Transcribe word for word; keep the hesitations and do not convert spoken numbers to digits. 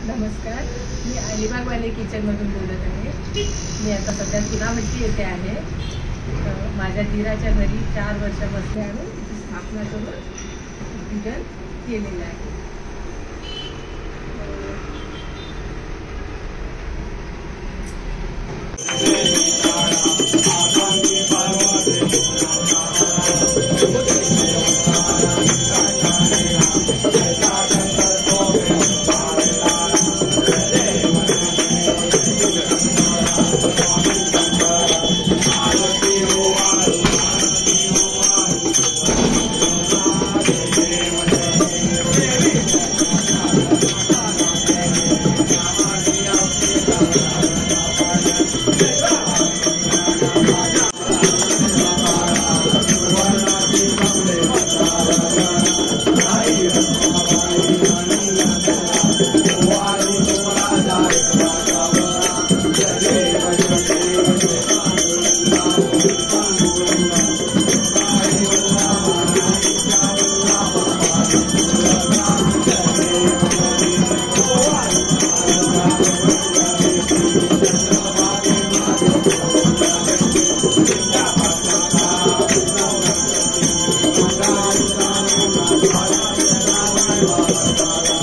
नमस्कार, मी अलिबागवाले किचनमधून बोलत आहे। मी आता सध्या चुनाभट्टी येथे आहे। माझ्या धीराच्या घरी चार वर्ष बसले आम्ही स्थापना करून उद्घाटन केलेलं आहे। Bye.